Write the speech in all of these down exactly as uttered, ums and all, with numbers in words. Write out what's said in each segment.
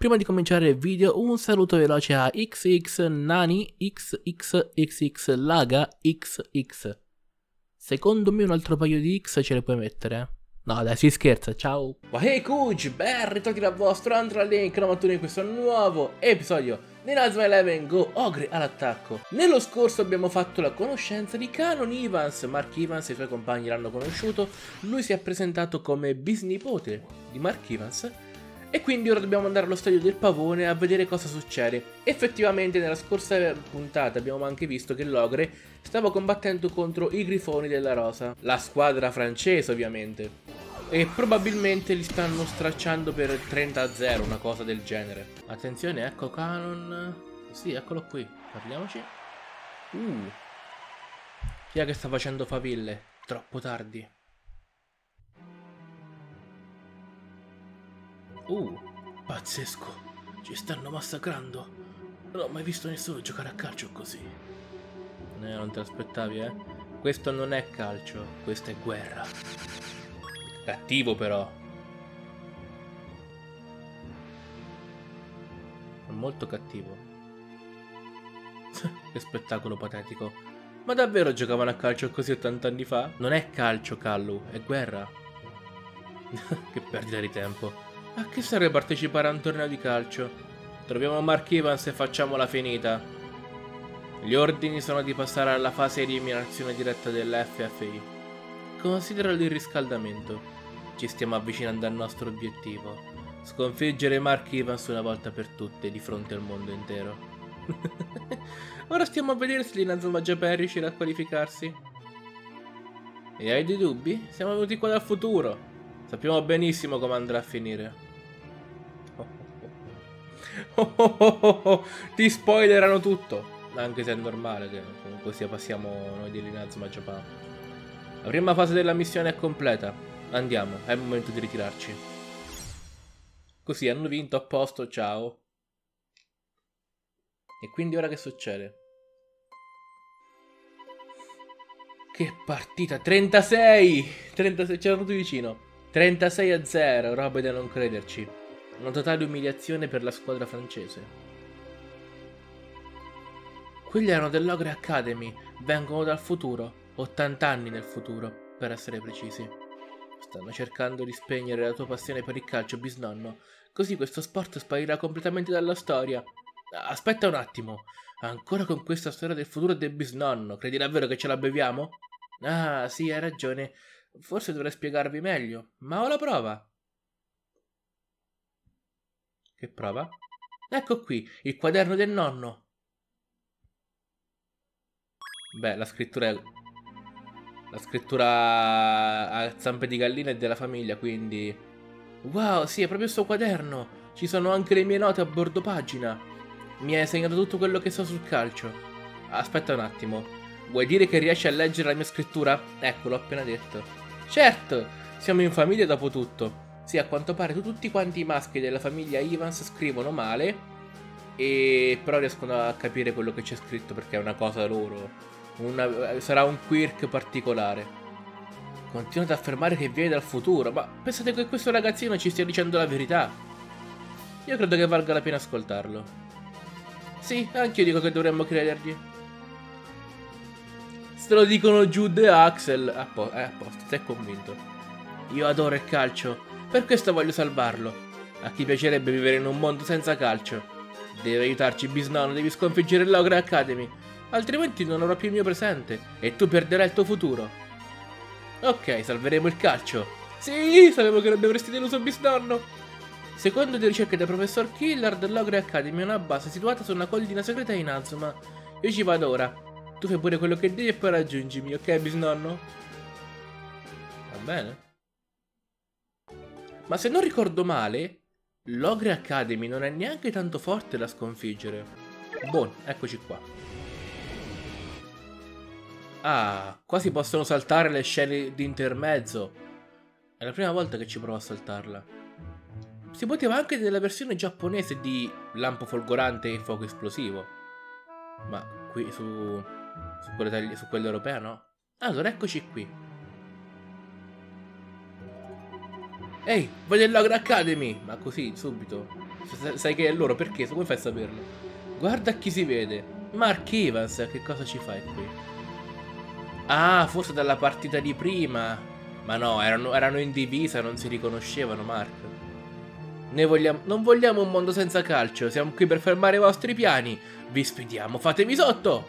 Prima di cominciare il video un saluto veloce a X X Nani X X X X Laga X X. Secondo me un altro paio di X ce le puoi mettere. No dai, si scherza, ciao. Ma hey Kuj, ben ritrovati dal vostro Android Link novantuno in questo nuovo episodio di Inazuma Eleven Go Ogre all'attacco. Nello scorso abbiamo fatto la conoscenza di Canon Evans. Mark Evans e i suoi compagni l'hanno conosciuto. Lui si è presentato come bisnipote di Mark Evans. E quindi ora dobbiamo andare allo stadio del pavone a vedere cosa succede. Effettivamente nella scorsa puntata abbiamo anche visto che l'ogre stava combattendo contro i grifoni della rosa, la squadra francese ovviamente, e probabilmente li stanno stracciando per trenta a zero, una cosa del genere. Attenzione, ecco Canon. Sì, eccolo qui, parliamoci. Uh Chi è che sta facendo faville? Troppo tardi. Uh, pazzesco, ci stanno massacrando. Non ho mai visto nessuno giocare a calcio così. Eh, non te l'aspettavi, eh? Questo non è calcio, questa è guerra. Cattivo però. È molto cattivo. Che spettacolo patetico. Ma davvero giocavano a calcio così ottanta anni fa? Non è calcio, Callu, è guerra. Che perdita di tempo. A che serve partecipare a un torneo di calcio? Troviamo Mark Evans e facciamola finita. Gli ordini sono di passare alla fase di eliminazione diretta dell'F F I. Consideralo il riscaldamento. Ci stiamo avvicinando al nostro obiettivo. Sconfiggere Mark Evans una volta per tutte di fronte al mondo intero. Ora stiamo a vedere se l'Inazuma Japan riuscirà a qualificarsi. E hai dei dubbi? Siamo venuti qua dal futuro. Sappiamo benissimo come andrà a finire. Oh oh oh oh oh. Ti spoilerano tutto. Anche se è normale che comunque sia passiamo noi dell'Inazuma Japan. La prima fase della missione è completa. Andiamo, è il momento di ritirarci. Così hanno vinto, a posto, ciao. E quindi ora che succede? Che partita, trentasei! trentasei, c'erano tutti vicino. trentasei a zero, roba da non crederci. Una totale umiliazione per la squadra francese. Quelli erano dell'Ogre Academy, vengono dal futuro, ottanta anni nel futuro, per essere precisi. Stanno cercando di spegnere la tua passione per il calcio, bisnonno, così questo sport sparirà completamente dalla storia. Aspetta un attimo, ancora con questa storia del futuro del bisnonno, credi davvero che ce la beviamo? Ah, sì, hai ragione. Forse dovrei spiegarvi meglio, ma ho la prova. Che prova? Ecco qui, il quaderno del nonno. Beh, la scrittura è... La scrittura a zampe di gallina è della famiglia, quindi... Wow, sì, è proprio il suo quaderno. Ci sono anche le mie note a bordo pagina. Mi hai segnato tutto quello che so sul calcio. Aspetta un attimo. Vuoi dire che riesci a leggere la mia scrittura? Ecco, l'ho appena detto. Certo, siamo in famiglia dopo tutto. Sì, a quanto pare tu, tutti quanti i maschi della famiglia Evans scrivono male, e però riescono a capire quello che c'è scritto perché è una cosa loro. Una... sarà un quirk particolare. Continuate a affermare che viene dal futuro, ma pensate che questo ragazzino ci stia dicendo la verità? Io credo che valga la pena ascoltarlo. Sì, anche io dico che dovremmo credergli. Se lo dicono Jude e Axel, a po eh, a posto, sei convinto. Io adoro il calcio, per questo voglio salvarlo. A chi piacerebbe vivere in un mondo senza calcio? Devi aiutarci, bisnonno, devi sconfiggere l'Ogre Academy, altrimenti non avrò più il mio presente e tu perderai il tuo futuro. Ok, salveremo il calcio. Sì, sapevo che non dovresti deluso, bisnonno. Secondo le ricerche del professor Killard, l'Ogre Academy è una base situata su una collina segreta in Inazuma. Io ci vado ora. Tu fai pure quello che devi e poi raggiungimi, ok, bisnonno? Va bene. Ma se non ricordo male, l'Ogre Academy non è neanche tanto forte da sconfiggere. Buon, eccoci qua. Ah, qua si possono saltare le scene di intermezzo. È la prima volta che ci provo a saltarla. Si poteva anche nella versione giapponese di lampo folgorante e fuoco esplosivo. Ma qui su... su quella, su quella europea no? Allora eccoci qui. Ehi, voglio l'Ogre Academy! Ma così, subito. Sai che è loro, perché? Come fai a saperlo? Guarda chi si vede. Mark Evans, che cosa ci fai qui? Ah, forse dalla partita di prima. Ma no, erano, erano in divisa, non si riconoscevano, Mark. Noi vogliamo, non vogliamo un mondo senza calcio. Siamo qui per fermare i vostri piani. Vi sfidiamo, fatemi sotto.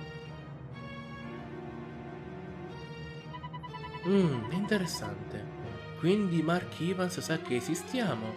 Mmm, interessante. Quindi Mark Evans sa che esistiamo.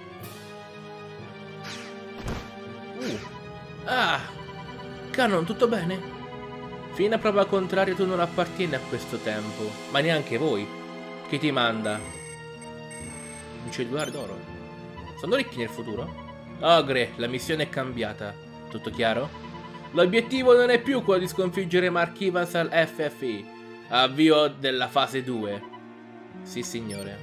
Uh. Ah! Canon, tutto bene? Fino a prova contraria tu non appartieni a questo tempo. Ma neanche voi. Chi ti manda? Un cellulare d'oro? Sono ricchi nel futuro? Ogre, la missione è cambiata. Tutto chiaro? L'obiettivo non è più quello di sconfiggere Mark Evans al F F I. Avvio della fase due. Sì, signore.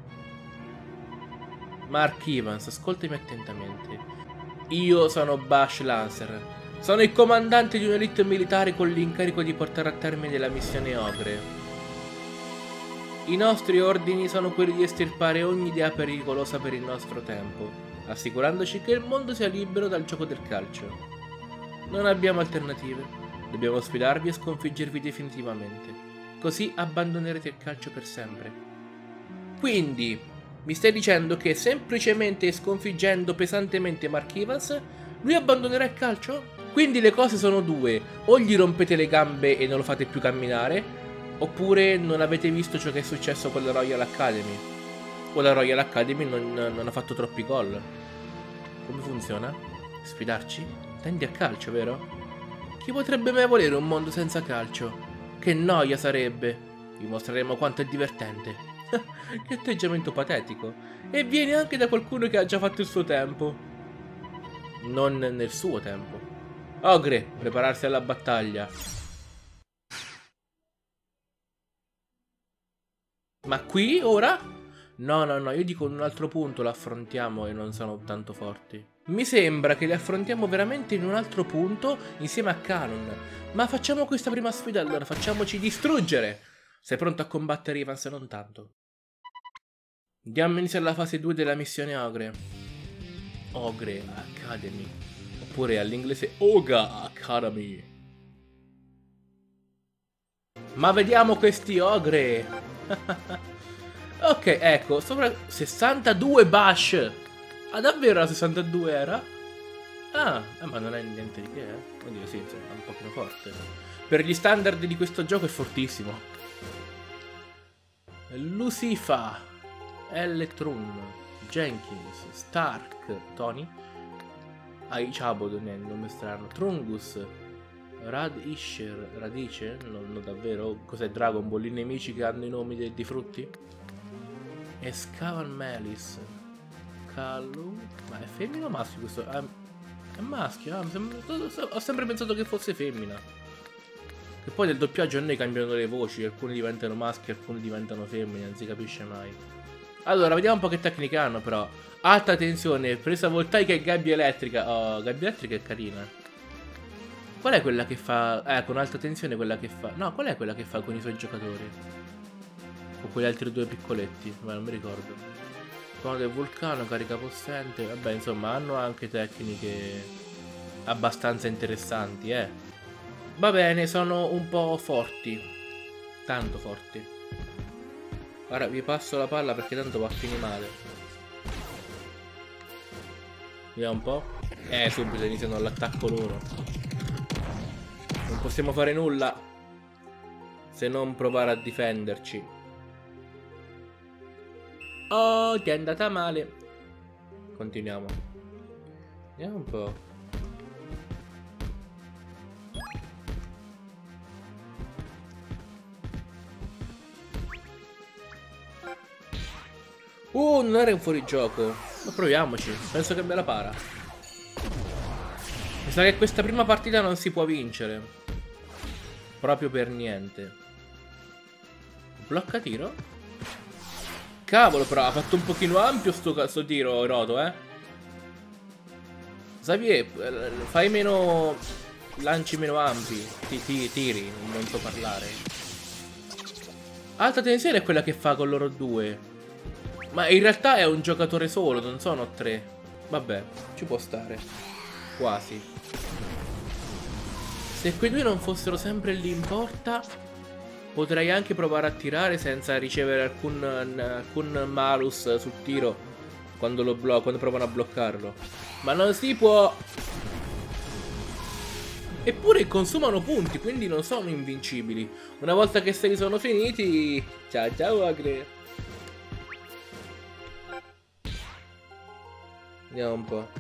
Mark Evans, ascoltami attentamente. Io sono Bash Lancer. Sono il comandante di un'elite militare con l'incarico di portare a termine la missione Ogre. I nostri ordini sono quelli di estirpare ogni idea pericolosa per il nostro tempo, assicurandoci che il mondo sia libero dal gioco del calcio. Non abbiamo alternative. Dobbiamo sfidarvi e sconfiggervi definitivamente. Così abbandonerete il calcio per sempre. Quindi, mi stai dicendo che semplicemente sconfiggendo pesantemente Mark Evans, lui abbandonerà il calcio? Quindi le cose sono due: o gli rompete le gambe e non lo fate più camminare, oppure non avete visto ciò che è successo con la Royal Academy. O la Royal Academy non, non ha fatto troppi gol. Come funziona? Sfidarci? Tendi a calcio, vero? Chi potrebbe mai volere un mondo senza calcio? Che noia sarebbe! Vi mostreremo quanto è divertente. Che atteggiamento patetico. E viene anche da qualcuno che ha già fatto il suo tempo. Non nel suo tempo. Ogre, prepararsi alla battaglia. Ma qui, ora? No, no, no, io dico in un altro punto l'affrontiamo e non sono tanto forti. Mi sembra che li affrontiamo veramente in un altro punto insieme a Canon. Ma facciamo questa prima sfida allora, facciamoci distruggere! Sei pronto a combattere Evans? Non tanto. Diamo inizio alla fase due della missione Ogre. Ogre Academy. Oppure all'inglese Oga Academy. Ma vediamo questi Ogre! Ok, ecco, sopra sessantadue Bash. Ah, davvero la sessantadue era? Ah, eh, ma non è niente di che, eh. Oddio, sì, insomma, è un pochino forte. Per gli standard di questo gioco è fortissimo. Lucifa, Electron, Jenkins, Stark, Tony, Aichabod, nome strano, Trungus, Radisher, Radice? Non, non davvero? Cos'è Dragon Ball? I nemici che hanno i nomi di, di frutti? E Scavan Melis, Kalu, ma è femmina o maschio questo? Ah, è maschio, ah, sembra, ho sempre pensato che fosse femmina. Che poi nel doppiaggio a noi cambiano le voci, alcuni diventano maschi, alcuni diventano femmine, non si capisce mai. Allora, vediamo un po' che tecniche hanno però. Alta tensione, presa voltaica e gabbia elettrica. Oh, gabbia elettrica è carina. Qual è quella che fa... Eh, con alta tensione quella che fa... No, qual è quella che fa con i suoi giocatori? Con quegli altri due piccoletti, ma non mi ricordo. Suono del vulcano, carica possente. Vabbè, insomma, hanno anche tecniche abbastanza interessanti, eh. Va bene, sono un po' forti. Tanto forti. Ora vi passo la palla perché tanto va a finire male. Vediamo un po'. Eh, subito iniziano l'attacco loro. Non possiamo fare nulla se non provare a difenderci. Oh, ti è andata male. Continuiamo. Vediamo un po'. Uh, non era un fuorigioco. Ma proviamoci. Penso che me la para. Mi sa che questa prima partita non si può vincere. Proprio per niente. Blocca tiro? Cavolo, però ha fatto un pochino ampio sto, sto tiro roto, eh. Xavier, fai meno... lanci meno ampi. Ti, ti, tiri, non so parlare. Alta tensione è quella che fa con loro due. Ma in realtà è un giocatore solo, non sono tre. Vabbè, ci può stare. Quasi. Se quei due non fossero sempre lì in porta, potrei anche provare a tirare senza ricevere alcun, alcun malus sul tiro quando, lo quando provano a bloccarlo. Ma non si può. Eppure consumano punti, quindi non sono invincibili. Una volta che se li sono finiti... Ciao ciao Agre. Vediamo un po'.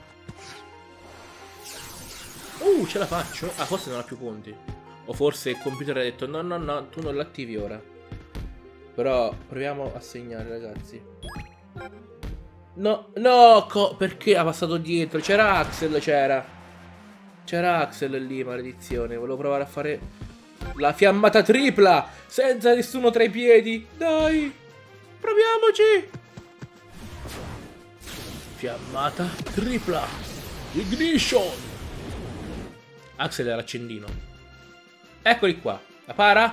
Uh, ce la faccio? Ah, forse non ha più punti. O forse il computer ha detto no, no, no, tu non l'attivi ora. Però proviamo a segnare, ragazzi. No, no, co perché ha passato dietro? C'era Axel, c'era. C'era Axel lì, maledizione. Volevo provare a fare la fiammata tripla senza nessuno tra i piedi. Dai, proviamoci. Fiammata tripla. Ignition. Axel è l'accendino. Eccoli qua. La para.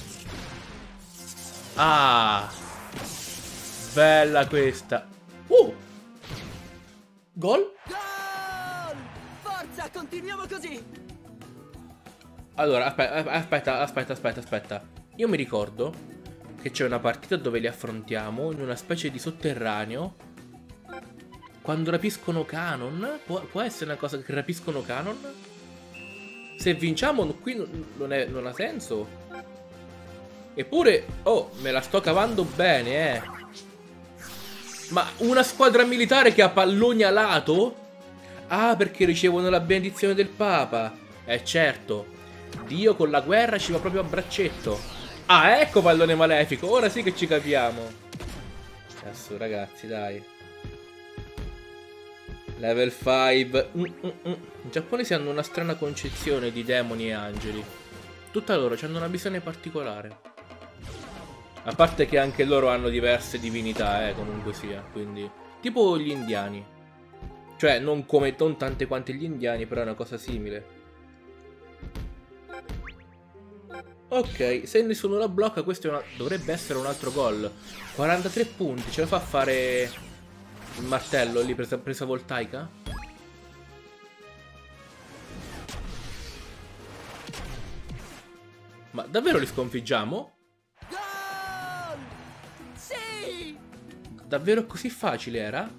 Ah, bella questa. Uh, gol. Forza, continuiamo così. Allora, aspetta, aspetta, aspetta, aspetta, aspetta. Io mi ricordo che c'è una partita dove li affrontiamo in una specie di sotterraneo. Quando rapiscono Canon. Può, può essere una cosa che rapiscono Canon? Se vinciamo qui non, è, non ha senso. Eppure, oh, me la sto cavando bene, eh. Ma una squadra militare che ha palloni a lato? Ah, perché ricevono la benedizione del Papa. Eh certo, Dio con la guerra ci va proprio a braccetto. Ah, ecco pallone malefico, ora sì che ci capiamo. Adesso ragazzi, dai. Level cinque. mm, mm, mm. I giapponesi hanno una strana concezione di demoni e angeli. Tutta loro hanno una visione particolare. A parte che anche loro hanno diverse divinità, eh, comunque sia. Quindi, tipo gli indiani. Cioè, non come non tante quante gli indiani, però è una cosa simile. Ok, se nessuno la blocca, questo è una... dovrebbe essere un altro gol. quarantatré punti, ce la fa a fare il martello lì, presa, presa voltaica? Ma davvero li sconfiggiamo? Gol! Sì! Davvero così facile era?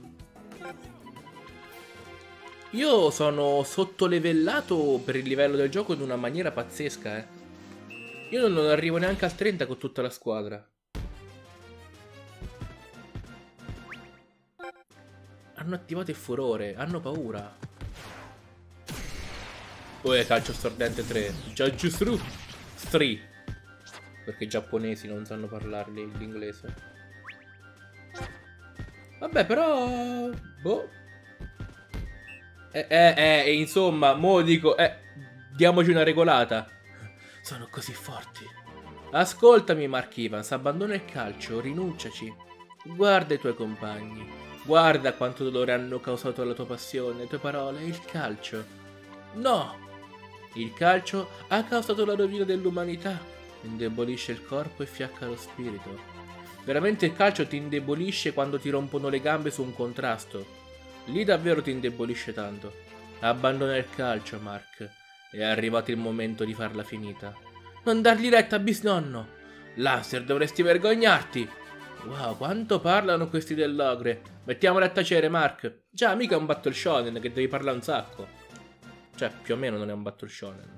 Io sono sottolevellato per il livello del gioco in una maniera pazzesca, eh. Io non arrivo neanche al trenta con tutta la squadra. Hanno attivato il furore, hanno paura. Poi calcio stordente tre. Jujutsu tre. Perché i giapponesi non sanno parlare l'inglese. Vabbè, però... boh. Eh, eh, eh, insomma, mo dico, eh, diamoci una regolata. Sono così forti. Ascoltami, Mark Evans, abbandona il calcio, rinunciaci. Guarda i tuoi compagni. Guarda quanto dolore hanno causato la tua passione, le tue parole, il calcio. No! Il calcio ha causato la rovina dell'umanità. Indebolisce il corpo e fiacca lo spirito. Veramente il calcio ti indebolisce quando ti rompono le gambe su un contrasto. Lì davvero ti indebolisce tanto. Abbandona il calcio, Mark. È arrivato il momento di farla finita. Non dargli retta, bisnonno. Lancer, dovresti vergognarti. Wow, quanto parlano questi dell'ogre. Mettiamoli a tacere, Mark. Già, mica è un battle shonen che devi parlare un sacco. Cioè, più o meno non è un battle shonen.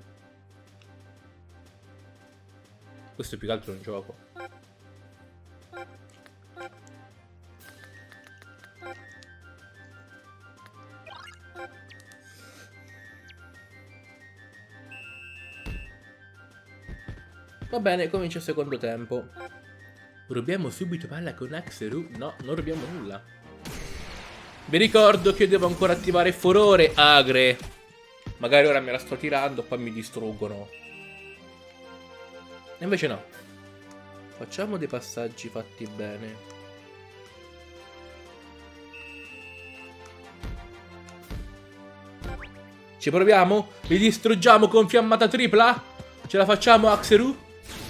Questo è più che altro un gioco. Va bene, comincia il secondo tempo. Rubiamo subito palla con Axeru? No, non rubiamo nulla. Vi ricordo che io devo ancora attivare il furore, Agre. Magari ora me la sto tirando, poi mi distruggono. E invece no. Facciamo dei passaggi fatti bene. Ci proviamo? Li distruggiamo con fiammata tripla? Ce la facciamo, Axeru?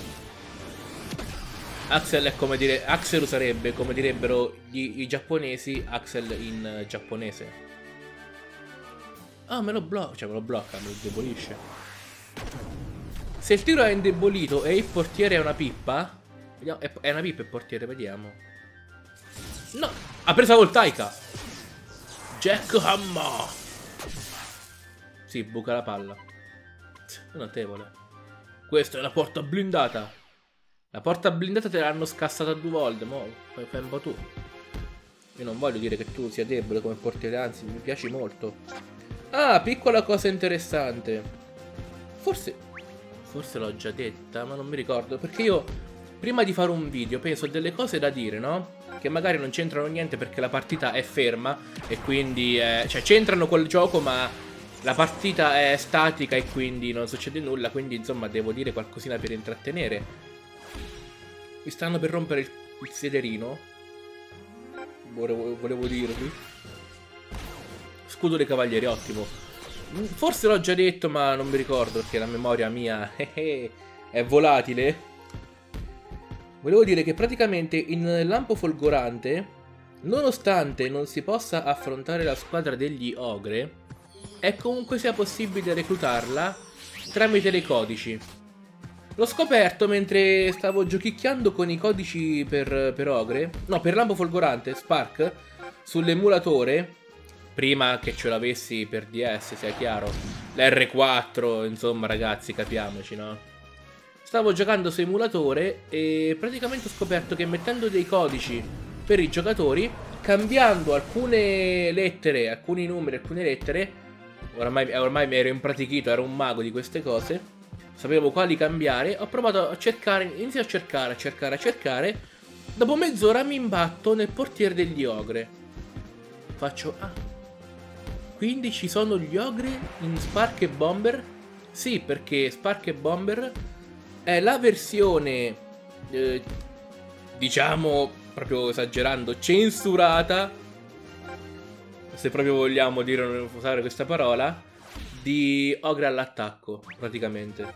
Axel è come dire... Axeru sarebbe, come direbbero gli, i giapponesi, Axel in uh, giapponese. Ah, me lo blocca. Cioè, me lo blocca, me lo indebolisce. Se il tiro è indebolito e il portiere è una pippa. Vediamo, è, è una pippa il portiere, vediamo. No, ha preso la voltaica. Jack Hammer. Sì, buca la palla. Notevole. Questa è una porta blindata. La porta blindata te l'hanno scassata due volte. Mo, fai, fai un po' tu. Io non voglio dire che tu sia debole come portiere, anzi, mi piaci molto. Ah, piccola cosa interessante. Forse... Forse l'ho già detta, ma non mi ricordo. Perché io, prima di fare un video, penso a delle cose da dire, no? Che magari non c'entrano niente perché la partita è ferma. E quindi, eh, cioè, c'entrano col gioco, ma la partita è statica e quindi non succede nulla. Quindi, insomma, devo dire qualcosina per intrattenere. Mi stanno per rompere il, il sederino. Volevo, volevo dirvi. Scudo dei cavalieri, ottimo. Forse l'ho già detto, ma non mi ricordo perché la memoria mia è volatile. Volevo dire che praticamente in lampo folgorante, nonostante non si possa affrontare la squadra degli ogre, è comunque sia possibile reclutarla tramite dei codici. L'ho scoperto mentre stavo giochicchiando con i codici per, per ogre, no, per lampo folgorante, Spark, sull'emulatore. Prima che ce l'avessi per D S, sia chiaro. L'R quattro, insomma, ragazzi, capiamoci, no? Stavo giocando su emulatore e praticamente ho scoperto che mettendo dei codici per i giocatori, cambiando alcune lettere, alcuni numeri, alcune lettere, ormai, ormai mi ero impratichito, ero un mago di queste cose, sapevo quali cambiare, ho provato a cercare, inizio a cercare, a cercare, a cercare, dopo mezz'ora mi imbatto nel portiere degli ogre. Faccio, ah... Quindi ci sono gli ogre in Spark e Bomber? Sì, perché Spark e Bomber è la versione, eh, diciamo, proprio esagerando, censurata, se proprio vogliamo dire, non usare questa parola, di ogre all'attacco, praticamente.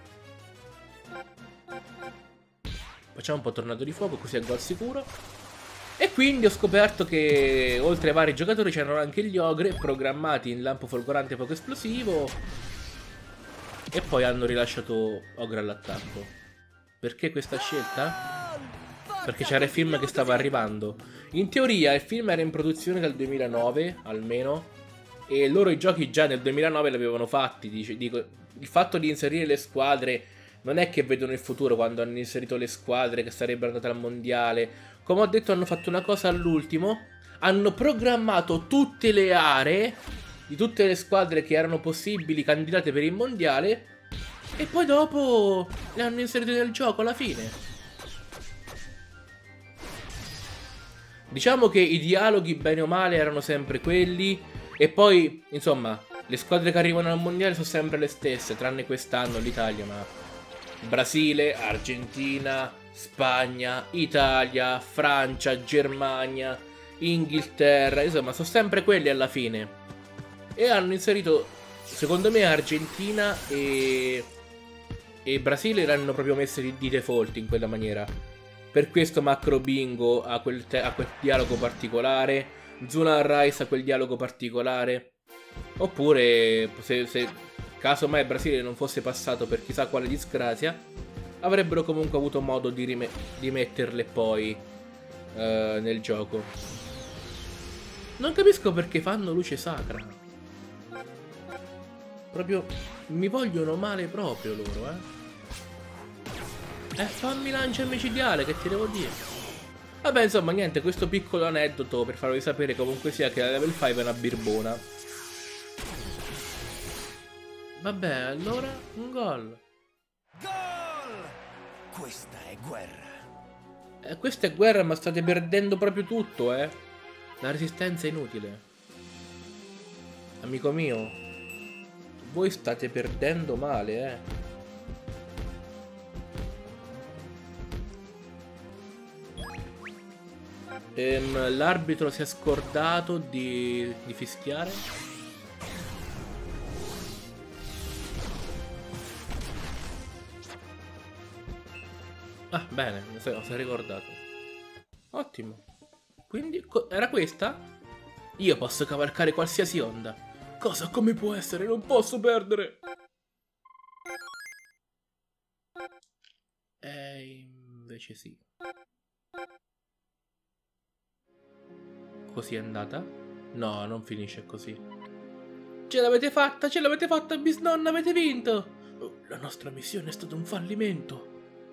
Facciamo un po' tornado di fuoco, così è gol sicuro. E quindi ho scoperto che oltre ai vari giocatori c'erano anche gli ogre programmati in lampo folgorante poco esplosivo. E poi hanno rilasciato ogre all'attacco. Perché questa scelta? Perché c'era il film che stava arrivando. In teoria il film era in produzione dal duemilanove, almeno. E loro i giochi già nel duemilanove li avevano fatti. Dico, il fatto di inserire le squadre non è che vedono il futuro quando hanno inserito le squadre che sarebbero andate al mondiale. Come ho detto, hanno fatto una cosa all'ultimo. Hanno programmato tutte le aree di tutte le squadre che erano possibili candidate per il mondiale. E poi dopo le hanno inserite nel gioco alla fine. Diciamo che i dialoghi, bene o male, erano sempre quelli. E poi, insomma, le squadre che arrivano al mondiale sono sempre le stesse, tranne quest'anno l'Italia, ma... Brasile, Argentina, Spagna, Italia, Francia, Germania, Inghilterra, insomma sono sempre quelli alla fine. E hanno inserito, secondo me, Argentina e, e Brasile l'hanno proprio messe di, di default in quella maniera. Per questo Macro Bingo ha quel, ha quel dialogo particolare, Zuna Rice ha quel dialogo particolare. Oppure, se... se caso mai il Brasile non fosse passato per chissà quale disgrazia, avrebbero comunque avuto modo di, di metterle poi uh, nel gioco. Non capisco perché fanno luce sacra. Proprio mi vogliono male proprio loro, eh. E fammi lancia micidiale, che ti devo dire. Vabbè, insomma, niente, questo piccolo aneddoto per farvi sapere comunque sia che la level cinque è una birbona. Vabbè, allora un gol. Gol! Questa è guerra. Eh, questa è guerra, ma state perdendo proprio tutto, eh. La resistenza è inutile. Amico mio, voi state perdendo male, eh. Ehm, l'arbitro si è scordato di, di fischiare. Ah, bene, mi sono ricordato. Ottimo. Quindi, era questa? Io posso cavalcare qualsiasi onda. Cosa? Come può essere? Non posso perdere! E invece sì. Così è andata? No, non finisce così. Ce l'avete fatta, ce l'avete fatta, bisnonna, avete vinto! La nostra missione è stata un fallimento.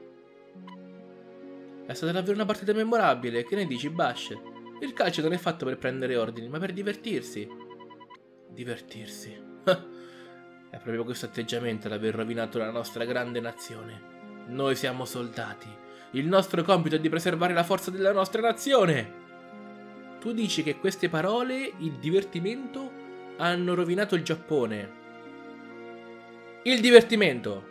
È stata davvero una partita memorabile, che ne dici, Bash? Il calcio non è fatto per prendere ordini, ma per divertirsi. Divertirsi. È proprio questo atteggiamento ad aver rovinato la nostra grande nazione. Noi siamo soldati. Il nostro compito è di preservare la forza della nostra nazione. Tu dici che queste parole, il divertimento, hanno rovinato il Giappone. Il divertimento!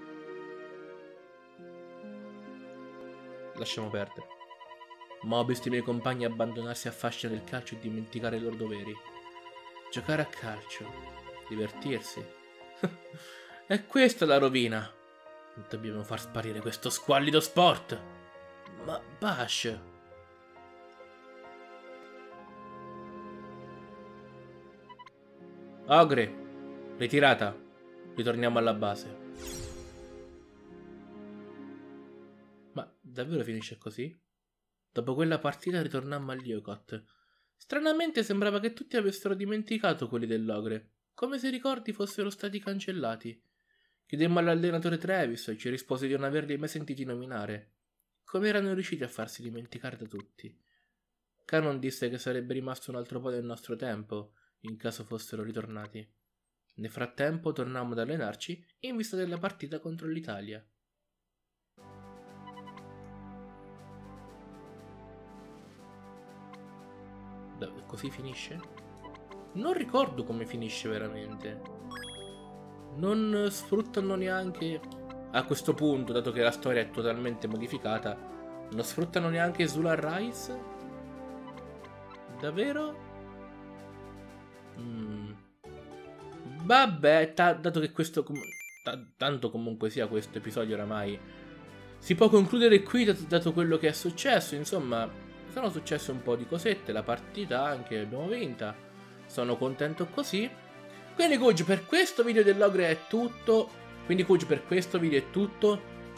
Lasciamo perdere. Ma ho visto i miei compagni abbandonarsi al fascino del calcio e dimenticare i loro doveri. Giocare a calcio. Divertirsi. È questa la rovina. Dobbiamo far sparire questo squallido sport. Ma Bash... Ogre, ritirata. Ritorniamo alla base. Ma davvero finisce così? Dopo quella partita ritornammo agli Yokot. Stranamente sembrava che tutti avessero dimenticato quelli dell'Ogre, come se i ricordi fossero stati cancellati. Chiedemmo all'allenatore Travis e ci rispose di non averli mai sentiti nominare. Come erano riusciti a farsi dimenticare da tutti? Canon disse che sarebbe rimasto un altro po' del nostro tempo, in caso fossero ritornati. Nel frattempo tornammo ad allenarci in vista della partita contro l'Italia. Così finisce? Non ricordo come finisce veramente. Non sfruttano neanche... A questo punto, dato che la storia è totalmente modificata, non sfruttano neanche Zula Rise? Davvero? Mm. Vabbè, dato che questo... Com tanto comunque sia questo episodio oramai si può concludere qui, dato quello che è successo. Insomma, sono successe un po' di cosette, la partita anche abbiamo vinta, sono contento così. Quindi Kuj, per questo video dell'Ogre è tutto. Quindi Kuj, per questo video è tutto.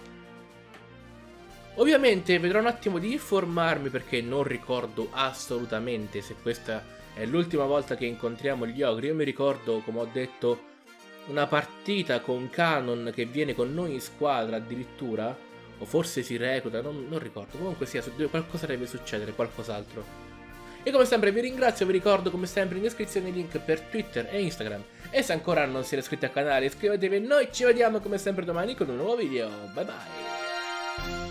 Ovviamente vedrò un attimo di informarmi, perché non ricordo assolutamente se questa è l'ultima volta che incontriamo gli Ogri. Io mi ricordo, come ho detto, una partita con Canon che viene con noi in squadra addirittura, o forse si recluta, non, non ricordo. Comunque sia, qualcosa deve succedere, qualcos'altro. E come sempre vi ringrazio, vi ricordo come sempre in descrizione i link per Twitter e Instagram. E se ancora non siete iscritti al canale iscrivetevi e noi ci vediamo come sempre domani con un nuovo video. Bye bye!